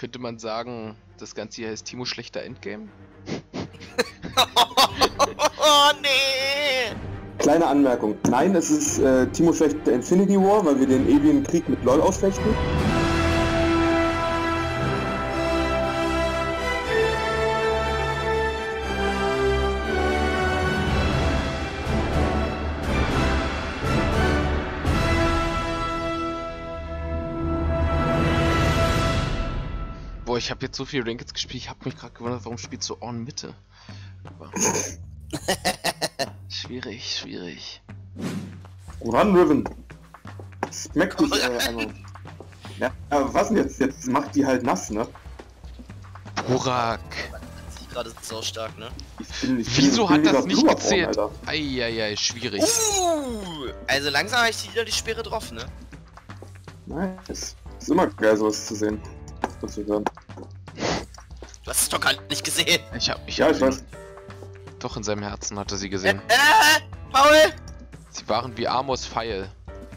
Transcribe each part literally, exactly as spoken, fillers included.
Könnte man sagen, das Ganze hier heißt Timo schlechter Endgame? Oh nee! Kleine Anmerkung. Nein, es ist äh, Timo schlechter Infinity War, weil wir den ewigen Krieg mit LoL ausfechten. Boah, ich habe jetzt so viel Rankeds gespielt, ich habe mich gerade gewundert, warum spielst du Orn Mitte? Aber schwierig, schwierig. Run, Riven. Smack dich äh, einmal. Ja, aber was denn jetzt? Jetzt macht die halt nass, ne? Burak. Sie gerade so stark, ne? Ich bin, ich Wieso bin, ich bin hat das nicht drüber gezählt? Alter. Eieiei, schwierig. Uh, also langsam habe ich wieder die Sperre drauf, ne? Nice. Ist immer geil, sowas zu sehen. Was zu hören. Du hast es doch gar nicht gesehen. Ich hab, ich Ja, hab ich weiß. Doch in seinem Herzen hat er sie Äh, gesehen. äh, Paul! Sie waren wie Amos Pfeil.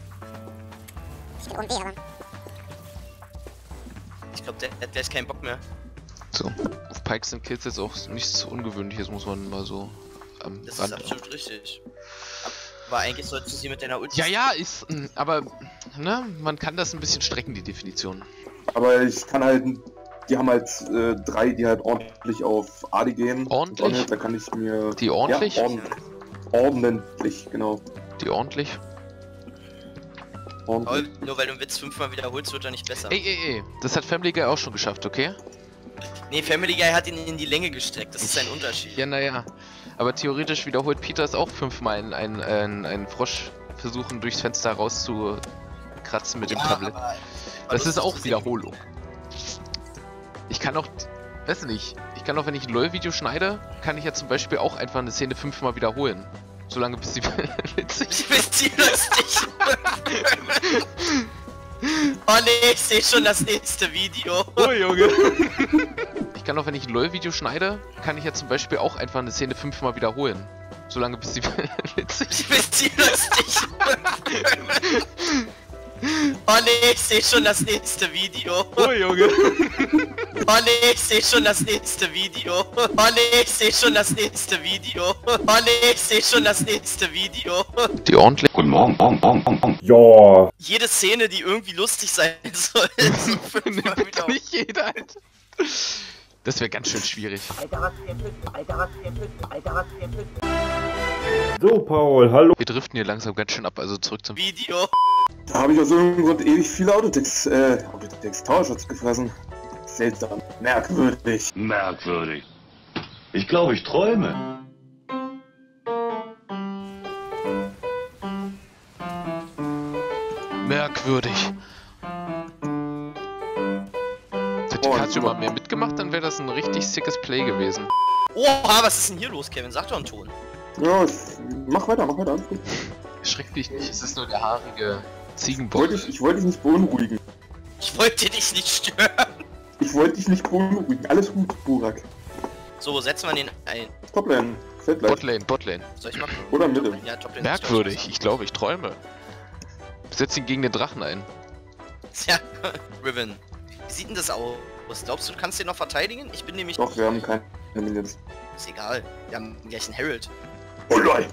Ich glaube, der hat gleich keinen Bock mehr. So, auf Pikes sind Kills jetzt auch nichts Ungewöhnliches, muss man mal so am Das Rand. ist absolut richtig. Aber eigentlich solltest du sie mit deiner Ulti... Ja, ja, ist, mh, aber, ne, man kann das ein bisschen strecken, die Definition. Aber ich kann halt, die haben halt äh, drei, die halt ordentlich auf A D gehen. Ordentlich? Und da kann ich mir... Die ordentlich? Ja, ord ordentlich, genau. Die ordentlich? Ordentlich. Paul, nur weil du einen Witz fünfmal wiederholst, wird er nicht besser. Ey, ey, ey, das hat Family Guy auch schon geschafft, okay? Nee, Family Guy hat ihn in die Länge gestreckt, das ist ein Unterschied. Ja, naja. Aber theoretisch wiederholt Peter es auch fünfmal ein, ein, ein, ein Frosch versuchen, durchs Fenster rauszukratzen mit dem Tablet. aber- aber Das ist lustig auch zu sehen. Wiederholung. Ich kann auch, weiß nicht, ich kann auch, wenn ich ein LoL-Video schneide, kann ich ja zum Beispiel auch einfach eine Szene fünfmal wiederholen. Solange bis sie witzig Ich bin sie lustig. Oh nee, ich sehe schon das nächste Video. Oh Junge! Ich kann auch, wenn ich ein LoL-Video schneide, kann ich ja zum Beispiel auch einfach eine Szene fünfmal wiederholen. Solange bis sie witzig Ich bin sie lustig. Oh nee, ich sehe schon das nächste Video. Oh Junge! Oh nee, ich sehe schon das nächste Video. Oh nee, ich sehe schon das nächste Video. Oh nee, ich sehe schon das nächste Video. Die ordentlich. Guten Morgen, morgen, morgen, morgen, morgen. Ja. Jede Szene, die irgendwie lustig sein soll, so fünfmal wieder. Nicht jeder, Alter. Das wäre ganz schön schwierig. So, Paul, hallo. Wir driften hier langsam ganz schön ab, also zurück zum Video. Da habe ich aus irgendeinem Grund ewig viele Autotext, äh, Autotext-Towerschutz gefressen. Seltsam. Merkwürdig. Merkwürdig. Ich glaube, ich träume. Merkwürdig. Hätte die Oh, Katze super. mal mehr mitgemacht, dann wäre das ein richtig sickes Play gewesen. Oha, was ist denn hier los, Kevin? Sag doch einen Ton. Ja, ich, mach weiter, mach weiter, alles gut. Schreck dich nicht, es ist nur der haarige Ich Ziegenbock. wollte dich, ich wollte dich nicht beunruhigen. Ich wollte dich nicht stören. Ich wollte dich nicht beunruhigen. Alles gut, Burak. So, wo setzen wir den ein? Toplane. Fällt gleich. Botlane, Botlane. Soll ich machen? Oder Mitte. Ja, Toplane. Merkwürdig, ich glaube, ich träume. Setz ihn gegen den Drachen ein. Ja, Riven. Wie sieht denn das aus? Glaubst du, du kannst den noch verteidigen? Ich bin nämlich... Doch, wir haben keine Minions. Ist egal. Wir haben gleich einen Herald. Oh lol!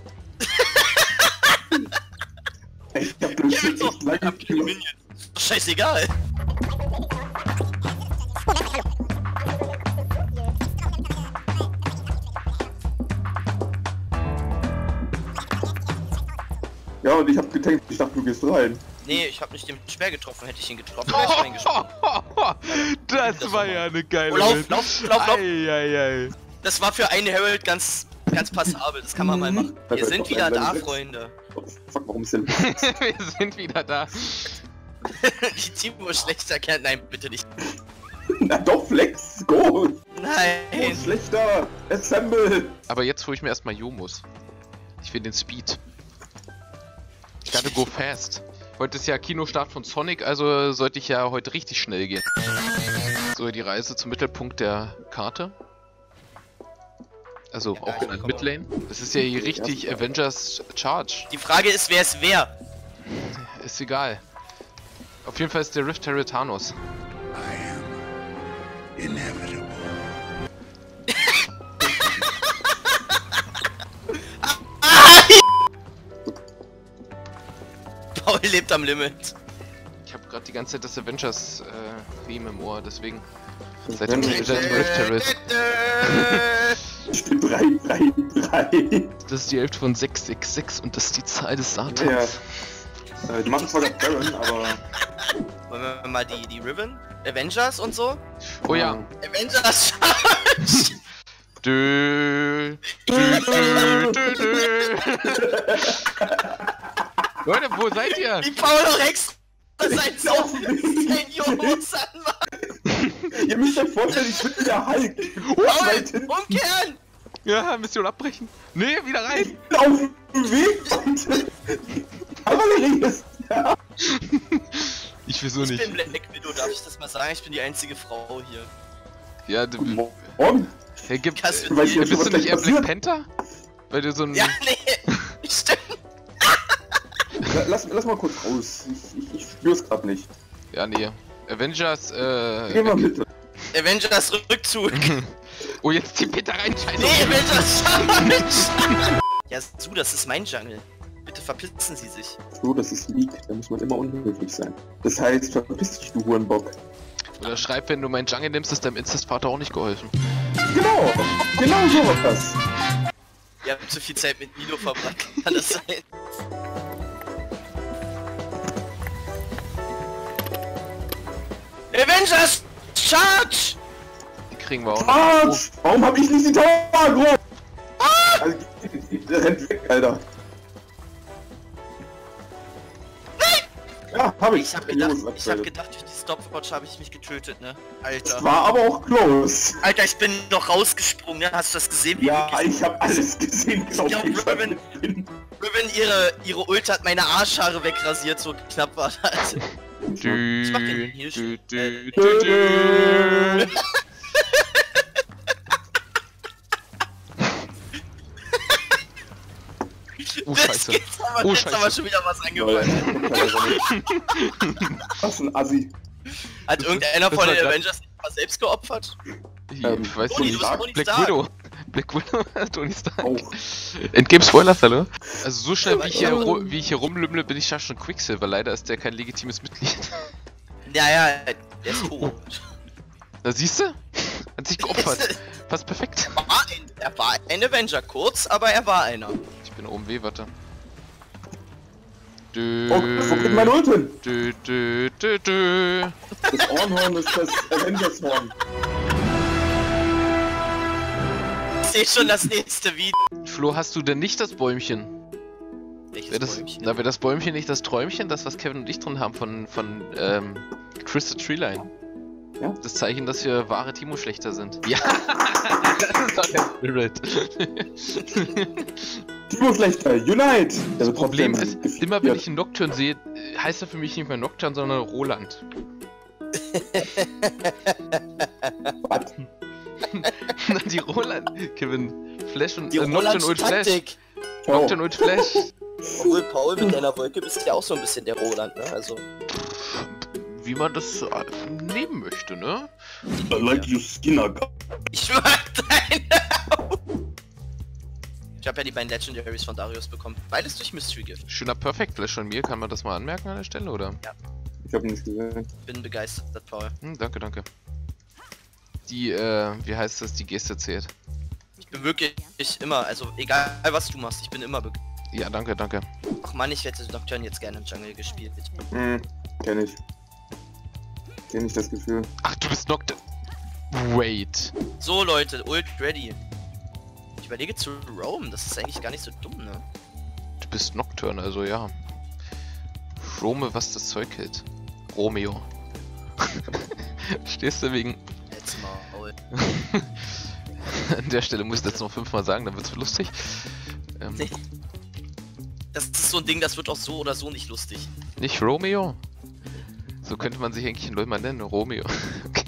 Ich hab das Kevin, so, echt lange hab keine Minions. Ist doch scheißegal. Ja, und ich hab getankt, ich dachte, du gehst rein. Nee, ich hab nicht den Speer getroffen. Hätte ich ihn getroffen, wäre ich reingesprungen. Das Das war war ja eine geile Oh, lauf, Welt. lauf, lauf, lauf. Eieiei. Das war für einen Herald ganz, ganz passabel. Das kann man mal machen. Wir Perfekt, sind auf wieder einen da, Level sechs. Freunde. Oh, fuck, warum ist denn... Wir sind wieder da. Die Timo schlechter kennt. Nein, bitte nicht. Na doch, Flex, go! Nein. Schlechter! Assemble! Aber jetzt hole ich mir erstmal Jo muss. Ich will den Speed. Ich gotta go fast. Heute ist ja Kinostart von Sonic, also sollte ich ja heute richtig schnell gehen. So, die Reise zum Mittelpunkt der Karte. Also Ja, auch ich genannt komme. Midlane. Das ist ja hier richtig Avengers Charge. Die Frage ist, wer ist wer? Ist egal. Auf jeden Fall ist der Rift Terra Thanos. inevitable. Paul lebt am Limit. Ich habe gerade die ganze Zeit das Avengers äh, Theme im Ohr, deswegen. Das Seid ihr Avengers- wieder zum Rift Terrorist? Ich bin drei, drei, drei. Das ist die Hälfte von sechs sechs sechs und das ist die Zahl des Satans. Ja. Äh, die machen zwar das Baron, aber... Wollen wir mal die, die Riven? Avengers und so? Oh ja. Avengers Charge! Dö, dö, dö, dö, dö. Leute, wo seid ihr? Wie Paul Rex sein Sohn sein Jungs anmacht! Ihr müsst euch vorstellen, ich bin der Hulk. Ich bin Paul, weit hinten umkehren! Ja, Mission abbrechen. Nee, wieder rein. auf dem Weg, Leute. Kavallerie ist ja. Ich will so Ich nicht. bin Black Widow, darf ich das mal sagen? Ich bin die einzige Frau hier. Ja, du. Guten Morgen. Hey, gibt, Kannst äh, du Weiß ich jetzt bist schon, du was nicht eher gleich Black passiert? Panther? Weil du so ein. Ja, nee, stimmt. La- Lass, lass mal kurz raus. Ich, ich, ich spür's grad nicht. Ja, nee. Avengers, äh. Geh mal mit. Avengers Rückzug. Oh, jetzt zieh Peter rein, scheiße. Nee, Avengers Charge! Ja, Su, das ist mein Jungle. Bitte verpissen Sie sich. So, das ist League. Da muss man immer unhöflich sein. Das heißt, verpiss dich, du Hurenbock. Oder schreib, wenn du meinen Jungle nimmst, ist deinem Inzestvater auch nicht geholfen. Genau. Genau so war das. Ihr habt zu viel Zeit mit Nilo verbracht. Kann das sein? Avengers Charge! Die kriegen wir auch noch. Arsch! Warum hab ich nicht die Tower agro? Also, der rennt weg, Alter. Ja, hab ich. Ich hab gedacht, Los, ich hab gedacht, durch die Stopwatch habe ich mich getötet, ne? Alter. War aber auch close. Alter, ich bin noch rausgesprungen, ne? Hast du das gesehen? Wie Ja, wirklich- ich hab alles gesehen, glaub glaub, ich. Riven- Riven ihre, ihre Ult hat meine Arschhaare wegrasiert, so knapp war das. Dü, Ich mach den hier dü, schon. dü, dü, dü. Oh, Das scheiße. geht aber, Oh, jetzt scheiße. aber schon wieder was angefallen. Was ein Assi. Hat irgendeiner das von war den grad- Avengers nicht mal selbst geopfert? Ich Ähm, weiß Tony, nicht. du bist Tony Black Stark. Widow. Black Widow, Tony Stark. Auch. Endgame Spoilers, hallo? Also so schnell wie ich hier, Ja. ru- wie ich hier rumlümmle, bin ich ja schon Quicksilver. Leider ist der kein legitimes Mitglied. Ja, ja, der ist tot. Da siehst du? Hat sich geopfert. Passt perfekt. Er war ein, er war ein Avenger, kurz, aber er war einer. Ich bin oben weh, warte. Dö, Oh, wo geht mein Ult hin? dö, dö, dö, dö. Das Ohrenhorn ist das Avengers-Horn. Ich seh schon das nächste Video. Flo, hast du denn nicht das Bäumchen? Welches Wäre das, Bäumchen? na, wäre das Bäumchen nicht das Träumchen, das was Kevin und ich drin haben von, von ähm, Chris the Treeline? Ja. Das Zeichen, dass wir wahre Timo-Schlechter sind. Ja, das ist doch der Spirit. Timo Schlechter, Unite! Das Problem ist, immer wenn ich einen Nocturne sehe, heißt er für mich nicht mehr Nocturne, sondern Roland. Was? Die Roland, Kevin, Flash und Die äh, Nocturne und Flash. Taktik. Oh. Nocturne und Flash. Obwohl, Paul, mit deiner Wolke bist du ja auch so ein bisschen der Roland, ne? Also, Wie man das äh, nehmen möchte, ne? I like your Skinner. ich mag deine Ich hab ja die beiden Legendaries von Darius bekommen. Beides durch Mystery Gift. Schöner Perfect Flash von mir, kann man das mal anmerken an der Stelle, oder? Ich hab nicht gesehen. Bin begeistert, Paul. Hm, danke, danke. Die, äh, wie heißt das, die Geste zählt. Ich bin wirklich ich immer, also egal was du machst, ich bin immer begeistert. Ja, danke, danke. Ach man, ich hätte Nocturne jetzt gerne im Jungle gespielt. Hm, kenn ich. Kenn ich das Gefühl. Ach, du bist Nocturne. Wait. So Leute, Ult ready. Ich überlege zu roam, das ist eigentlich gar nicht so dumm, ne? Du bist Nocturne, also ja. Rome, was das Zeug hält. Romeo. Stehst du wegen... Jetzt mal. An der Stelle muss ich das noch fünfmal sagen, dann wird's lustig. Ähm, Nee. Das ist so ein Ding, das wird auch so oder so nicht lustig. Nicht Romeo? So könnte man sich eigentlich in LoL mal nennen, Romeo. Okay.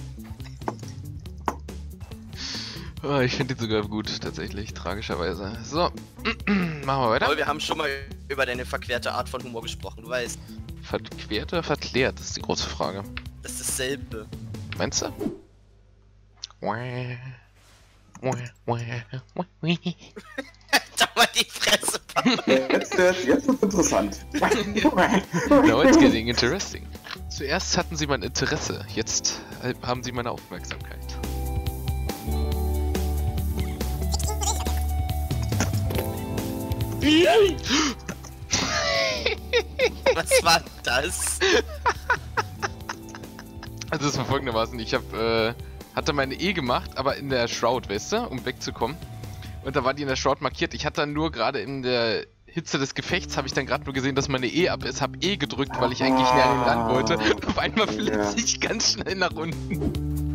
Oh, ich finde ihn sogar gut, tatsächlich, tragischerweise. So, machen wir weiter. Aber wir haben schon mal über deine verquerte Art von Humor gesprochen, du weißt. Verquert oder verklärt, das ist die große Frage. Das ist dasselbe. Meinst du? Da mal die Fresse. Jetzt, jetzt, jetzt ist interessant. Now it's getting interesting. Zuerst hatten sie mein Interesse, jetzt haben sie meine Aufmerksamkeit. Was war das? Also es war folgendermaßen, ich hab, äh, hatte meine E gemacht, aber in der Shroud, weißt du, um wegzukommen. Und da war die in der Shroud markiert. Ich hatte dann nur gerade in der Hitze des Gefechts, habe ich dann gerade nur gesehen, dass meine E ab ist, habe E gedrückt, weil ich eigentlich näher an den ran wollte. Und auf einmal flitze ich ganz schnell nach unten.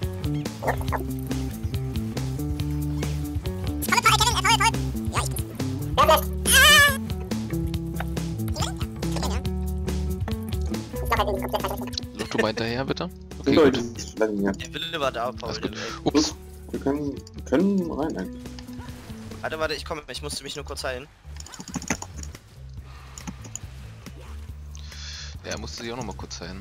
Noch du mal hinterher, bitte? Okay, gut. Der Wille war da, Paul. Gut. Ups. Wir können, wir können rein eigentlich. Warte, warte, ich komme. Ich musste mich nur kurz heilen. Ja, musste sich auch noch mal kurz heilen.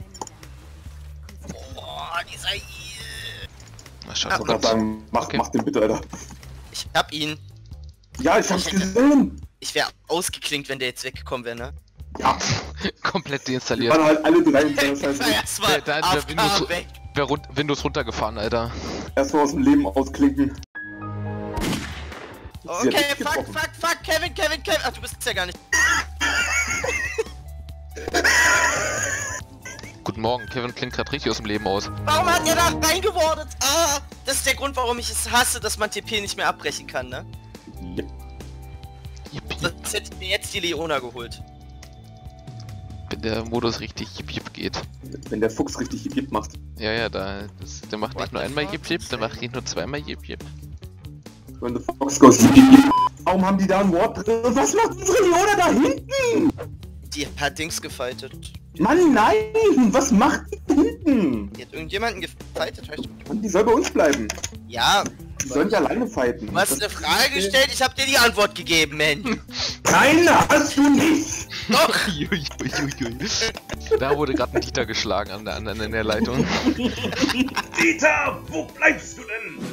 Boah, dieser Heal. Na, Ich schade. wollte sagen, mach, Okay. mach den bitte, Alter. Ich hab ihn. Ja, ich hab's Ich hätte- gesehen. Ich wäre ausgeklinkt, wenn der jetzt weggekommen wäre, ne? Ja, Komplett die deinstalliert. waren halt alle drei in der Scheiße. Erstmal Der- der- A der F K Windows- weg. Wär run Windows runtergefahren, Alter. Erstmal aus dem Leben ausklinken. Sie hat Okay, nicht fuck, getroffen. fuck, fuck, Kevin, Kevin, Kevin. Ach, du bist ja gar nicht. Guten Morgen, Kevin klingt gerade richtig aus dem Leben aus. Warum hat er da reingewordet? Ah, das ist der Grund, warum ich es hasse, dass man T P nicht mehr abbrechen kann, ne? Ja. Yippie. Das hätte mir jetzt die Leona geholt. Wenn der Modus richtig Jip Jip geht. Wenn der Fuchs richtig Jip macht. Ja, ja, da, das, der macht What nicht nur the einmal fuck? Jip Jip, der macht nicht nur zweimal Jip Jip. Wenn der Fuchs goes Jip Jip. Warum haben die da ein Wort drin? Was macht unsere Leona da hinten? Die hat Dings gefightet. Mann, nein! Was macht die da hinten? Die hat irgendjemanden gefightet, hab ich... Mann, die soll bei uns bleiben. Ja, Die sollen ja alleine fighten. du hast eine Frage gestellt, ich hab dir die Antwort gegeben, Mensch. Nein, hast du nicht! Doch! Da wurde gerade ein Dieter geschlagen an der anderen in der Leitung. Dieter, wo bleibst du denn?